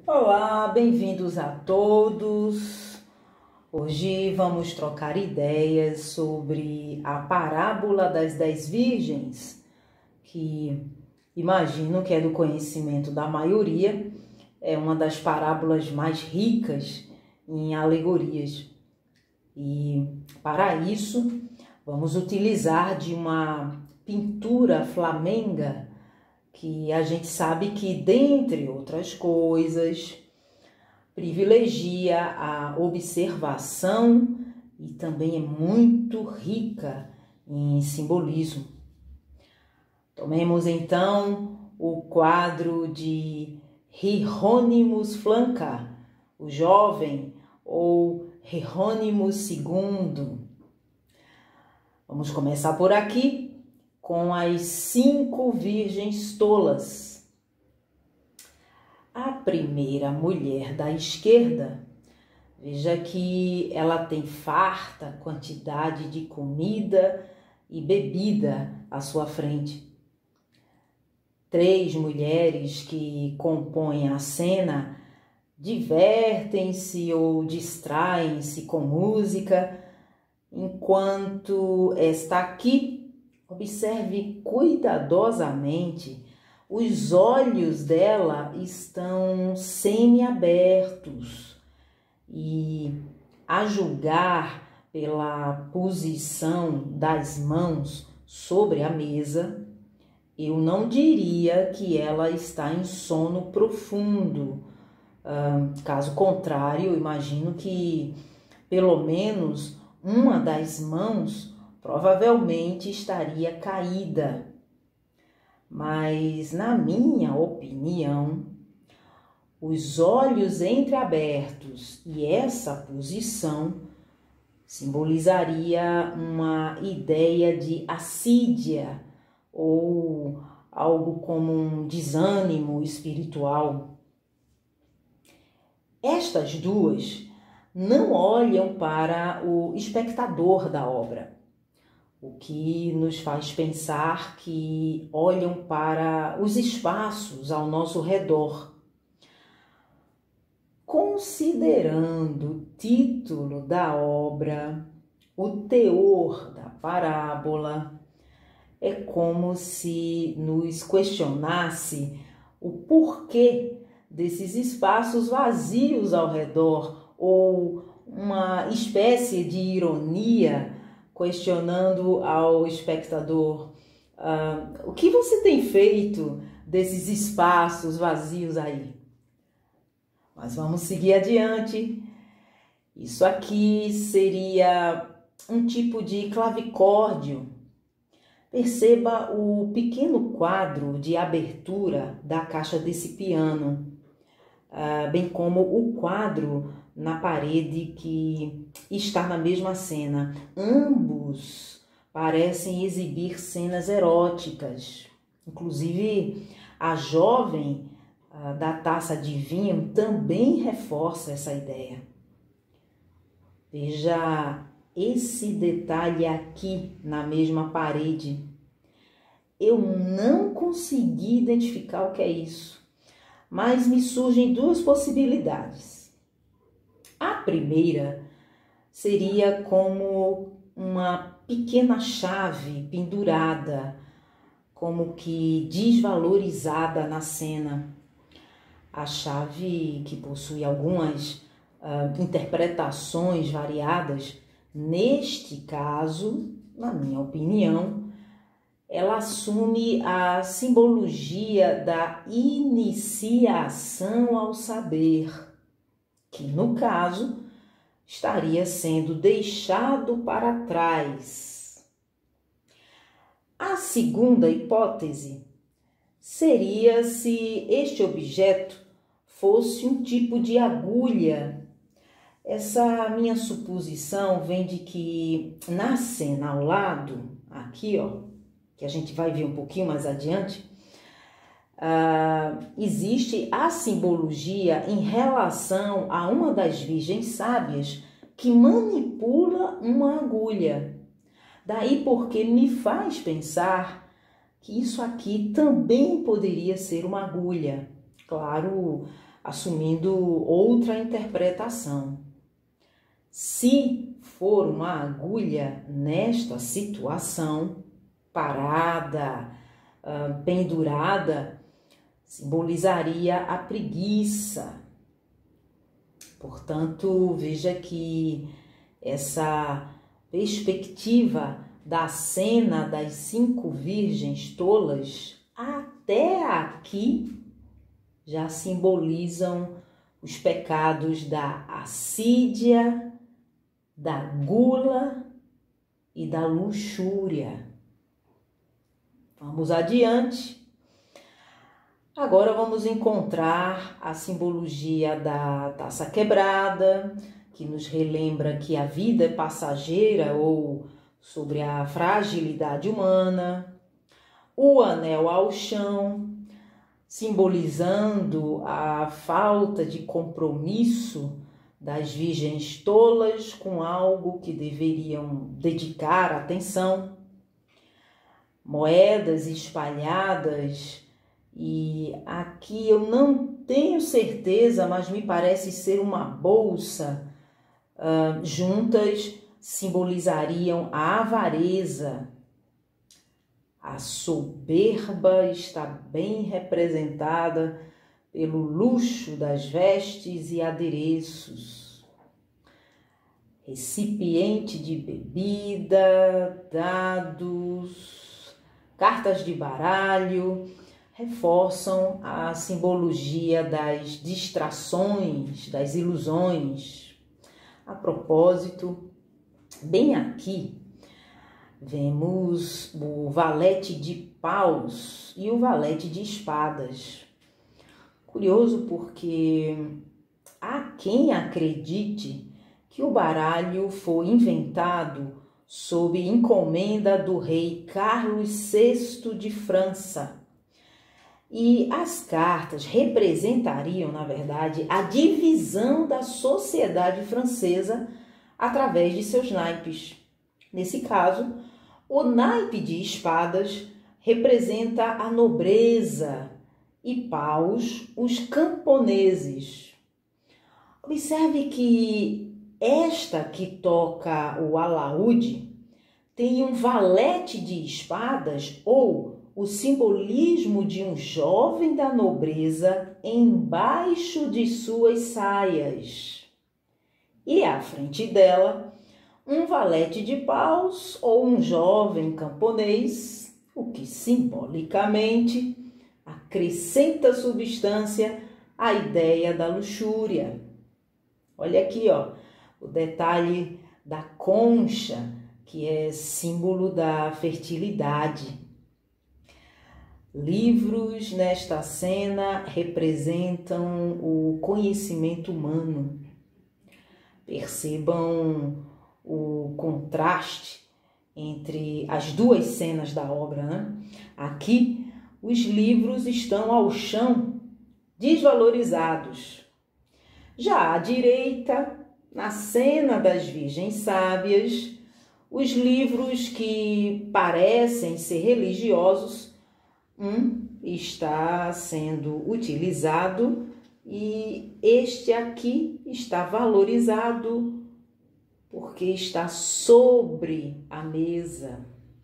Olá, bem-vindos a todos. Hoje vamos trocar ideias sobre a parábola das 10 virgens, que imagino que é do conhecimento da maioria, é uma das parábolas mais ricas em alegorias. E para isso, vamos utilizar de uma pintura flamenga, que a gente sabe que, dentre outras coisas, privilegia a observação e também é muito rica em simbolismo. Tomemos então o quadro de Hieronymus Flanca, o jovem, ou Hieronymus II. Vamos começar por aqui com as 5 virgens tolas. A primeira mulher da esquerda, veja que ela tem farta quantidade de comida e bebida à sua frente. 3 mulheres que compõem a cena divertem-se ou distraem-se com música, enquanto esta aqui, observe cuidadosamente, os olhos dela estão semiabertos e, a julgar pela posição das mãos sobre a mesa, eu não diria que ela está em sono profundo. Caso contrário, eu imagino que pelo menos uma das mãos provavelmente estaria caída. Mas, na minha opinião, os olhos entreabertos e essa posição simbolizaria uma ideia de assídia ou algo como um desânimo espiritual. Estas duas não olham para o espectador da obra, o que nos faz pensar que olham para os espaços ao nosso redor. Considerando o título da obra, o teor da parábola, é como se nos questionasse o porquê desses espaços vazios ao redor, ou uma espécie de ironia questionando ao espectador: o que você tem feito desses espaços vazios aí? Mas vamos seguir adiante. Isso aqui seria um tipo de clavicórdio. Perceba o pequeno quadro de abertura da caixa desse piano, bem como o quadro na parede que está na mesma cena. Ambos parecem exibir cenas eróticas. Inclusive, a jovem da taça de vinho também reforça essa ideia. Veja esse detalhe aqui na mesma parede. Eu não consegui identificar o que é isso, mas me surgem 2 possibilidades. A primeira seria como uma pequena chave pendurada, como que desvalorizada na cena. A chave, que possui algumas interpretações variadas, neste caso, na minha opinião, ela assume a simbologia da iniciação ao saber, que no caso estaria sendo deixado para trás. A segunda hipótese seria se este objeto fosse um tipo de agulha. Essa minha suposição vem de que na cena ao lado, aqui ó, que a gente vai ver um pouquinho mais adiante, existe a simbologia em relação a uma das virgens sábias que manipula uma agulha. Daí porque me faz pensar que isso aqui também poderia ser uma agulha. Claro, assumindo outra interpretação. Se for uma agulha nesta situação, parada, pendurada, simbolizaria a preguiça. Portanto, veja que essa perspectiva da cena das 5 virgens tolas, até aqui, já simbolizam os pecados da assídia, da gula e da luxúria. Vamos adiante. Agora vamos encontrar a simbologia da taça quebrada, que nos relembra que a vida é passageira ou sobre a fragilidade humana. O anel ao chão, simbolizando a falta de compromisso das virgens tolas com algo que deveriam dedicar atenção. Moedas espalhadas, e aqui eu não tenho certeza, mas me parece ser uma bolsa, juntas simbolizariam a avareza. A soberba está bem representada pelo luxo das vestes e adereços. Recipiente de bebida, dados, cartas de baralho reforçam a simbologia das distrações, das ilusões. A propósito, bem aqui, vemos o valete de paus e o valete de espadas. Curioso porque há quem acredite que o baralho foi inventado sob encomenda do rei Carlos VI de França. E as cartas representariam, na verdade, a divisão da sociedade francesa através de seus naipes. Nesse caso, o naipe de espadas representa a nobreza e paus, os camponeses. Observe que esta que toca o alaúde tem um valete de espadas ou o simbolismo de um jovem da nobreza embaixo de suas saias. E à frente dela, um valete de paus ou um jovem camponês, o que simbolicamente acrescenta substância à ideia da luxúria. Olha aqui, ó, o detalhe da concha, que é símbolo da fertilidade. Livros nesta cena representam o conhecimento humano. Percebam o contraste entre as duas cenas da obra, né? Aqui, os livros estão ao chão, desvalorizados. Já à direita, na cena das Virgens Sábias, os livros que parecem ser religiosos, está sendo utilizado e este aqui está valorizado porque está sobre a mesa.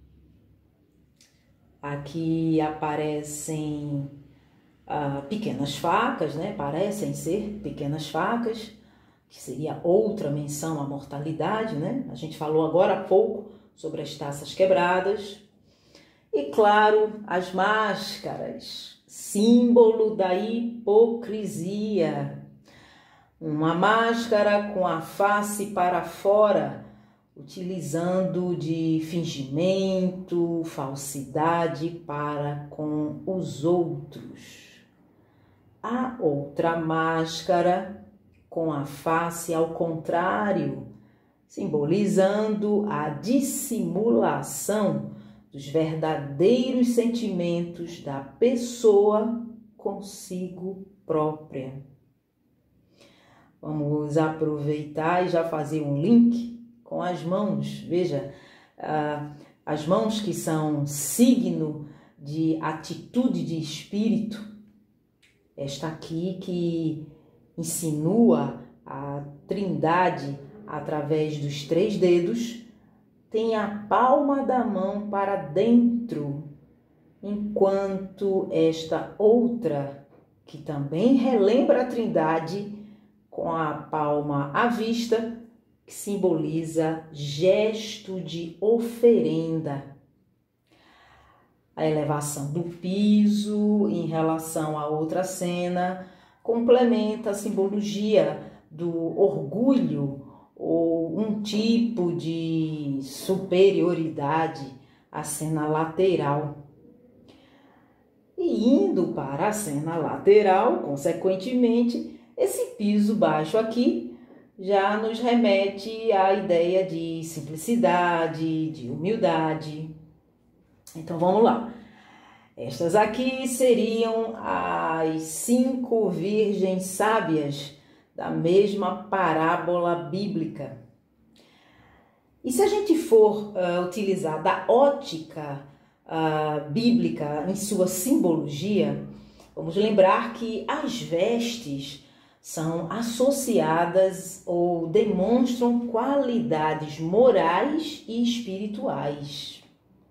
Aqui aparecem pequenas facas, né? Parecem ser pequenas facas, que seria outra menção à mortalidade, né? A gente falou agora há pouco sobre as taças quebradas. E, claro, as máscaras, símbolo da hipocrisia. Uma máscara com a face para fora, utilizando de fingimento, falsidade para com os outros. A outra máscara com a face ao contrário, simbolizando a dissimulação dos verdadeiros sentimentos da pessoa consigo própria. Vamos aproveitar e já fazer um link com as mãos. Veja, as mãos que são signo de atitude de espírito. esta aqui que insinua a Trindade através dos 3 dedos, tem a palma da mão para dentro, enquanto esta outra, que também relembra a Trindade, com a palma à vista, que simboliza gesto de oferenda. A elevação do piso em relação à outra cena complementa a simbologia do orgulho ou um tipo de superioridade à cena lateral. E indo para a cena lateral, consequentemente, esse piso baixo aqui já nos remete à ideia de simplicidade, de humildade. Então vamos lá. Estas aqui seriam as 5 virgens sábias da mesma parábola bíblica. E se a gente for utilizar da ótica bíblica em sua simbologia, vamos lembrar que as vestes são associadas ou demonstram qualidades morais e espirituais.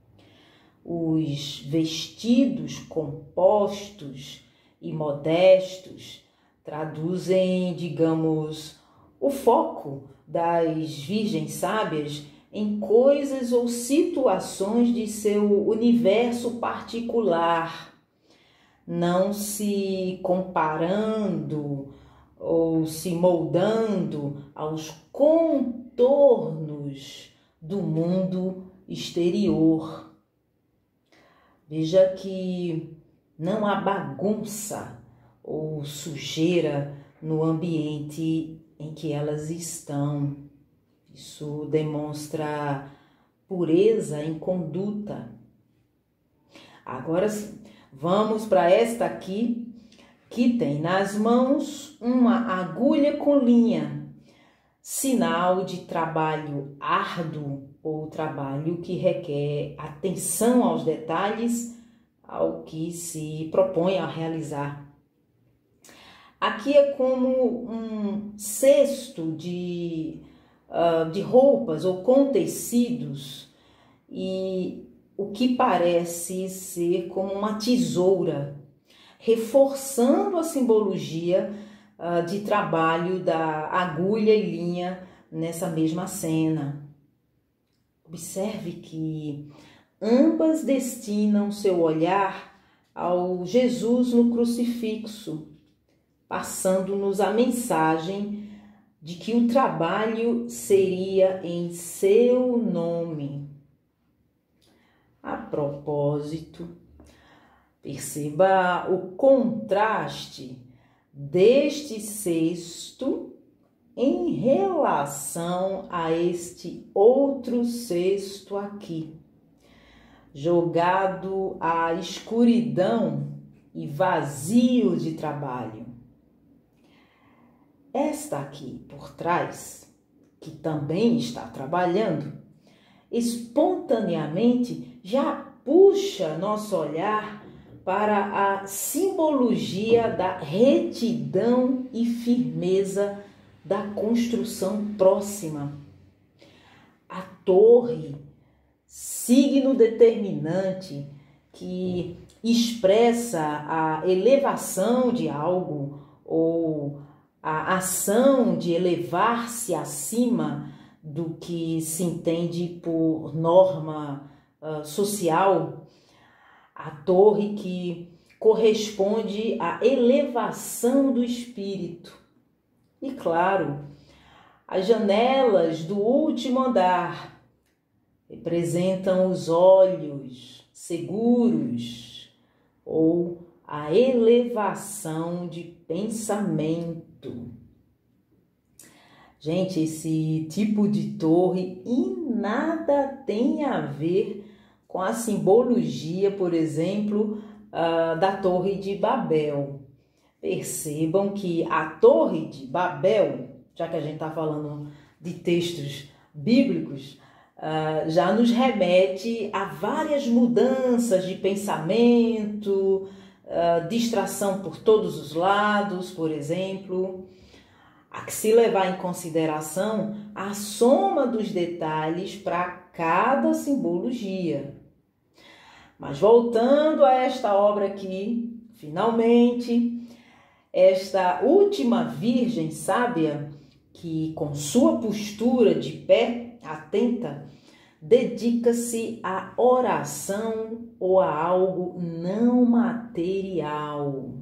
Os vestidos compostos e modestos traduzem, digamos, o foco das virgens sábias em coisas ou situações de seu universo particular, não se comparando ou se moldando aos contornos do mundo exterior. Veja que não há bagunça ou sujeira no ambiente em que elas estão. Isso demonstra pureza em conduta. Agora sim, vamos para esta aqui, que tem nas mãos uma agulha com linha, sinal de trabalho árduo ou trabalho que requer atenção aos detalhes, ao que se propõe a realizar. Aqui é como um cesto de roupas ou com tecidos, e o que parece ser como uma tesoura, reforçando a simbologia de trabalho da agulha e linha nessa mesma cena. Observe que ambas destinam seu olhar ao Jesus no crucifixo, passando-nos a mensagem de que o trabalho seria em seu nome. A propósito, perceba o contraste deste cesto em relação a este outro cesto aqui, jogado à escuridão e vazio de trabalho. Esta aqui por trás, que também está trabalhando, espontaneamente já puxa nosso olhar para a simbologia da retidão e firmeza da construção próxima. A torre, signo determinante que expressa a elevação de algo ou a ação de elevar-se acima do que se entende por norma social, a torre que corresponde à elevação do espírito. E claro, as janelas do último andar representam os olhos seguros ou a elevação de pensamento. Gente, esse tipo de torre em nada tem a ver com a simbologia, por exemplo, da Torre de Babel. Percebam que a Torre de Babel, já que a gente está falando de textos bíblicos, já nos remete a várias mudanças de pensamento, distração por todos os lados, por exemplo. Há que se levar em consideração a soma dos detalhes para cada simbologia. Mas voltando a esta obra aqui, finalmente, esta última Virgem sábia, que com sua postura de pé, atenta, dedica-se à oração ou a algo não material.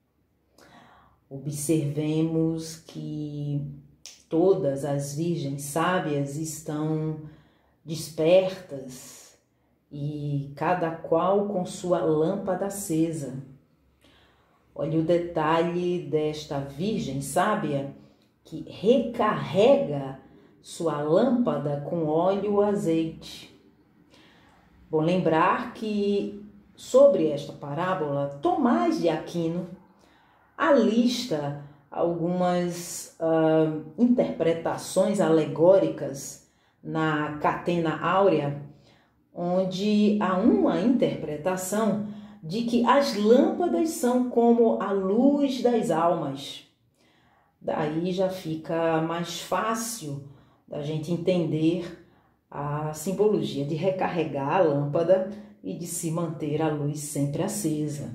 Observemos que todas as virgens sábias estão despertas e cada qual com sua lâmpada acesa. Olha o detalhe desta virgem sábia que recarrega sua lâmpada com óleo ou azeite. Bom lembrar que sobre esta parábola, Tomás de Aquino alista algumas interpretações alegóricas na Catena Áurea, onde há uma interpretação de que as lâmpadas são como a luz das almas. Daí já fica mais fácil da gente entender a simbologia de recarregar a lâmpada e de se manter a luz sempre acesa.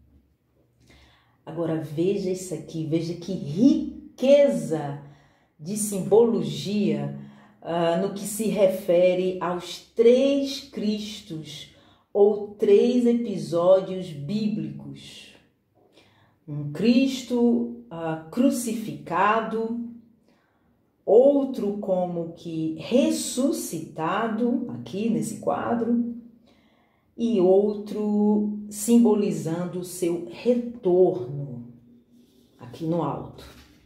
Agora veja isso aqui, veja que riqueza de simbologia no que se refere aos 3 Cristos ou 3 episódios bíblicos. Um Cristo crucificado, outro como que ressuscitado, aqui nesse quadro, e outro simbolizando o seu retorno, aqui no alto.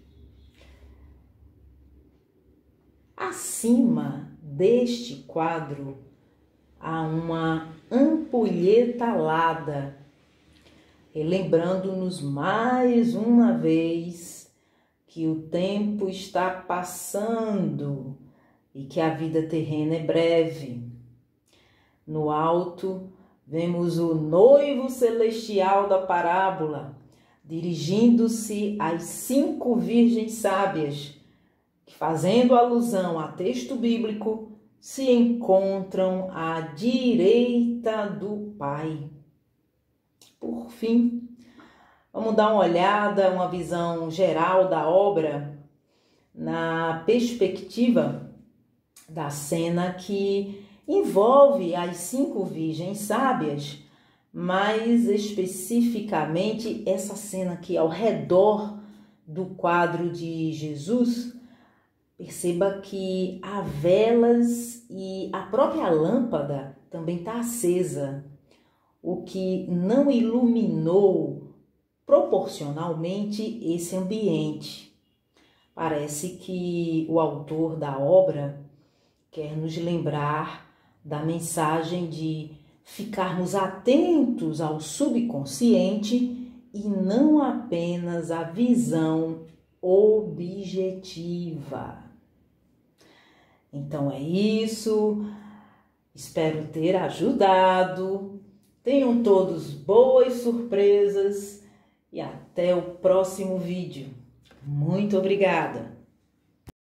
Acima deste quadro há uma ampulheta alada, relembrando-nos mais uma vez que o tempo está passando e que a vida terrena é breve. No alto, vemos o noivo celestial da parábola, dirigindo-se às 5 virgens sábias, que, fazendo alusão a texto bíblico, se encontram à direita do Pai. Por fim, vamos dar uma olhada, uma visão geral da obra, na perspectiva da cena que envolve as 5 virgens sábias, mais especificamente essa cena aqui ao redor do quadro de Jesus. Perceba que há velas e a própria lâmpada também está acesa, o que não iluminou proporcionalmente esse ambiente. Parece que o autor da obra quer nos lembrar da mensagem de ficarmos atentos ao subconsciente e não apenas à visão objetiva. Então é isso, espero ter ajudado. Tenham todos boas surpresas e até o próximo vídeo. Muito obrigada!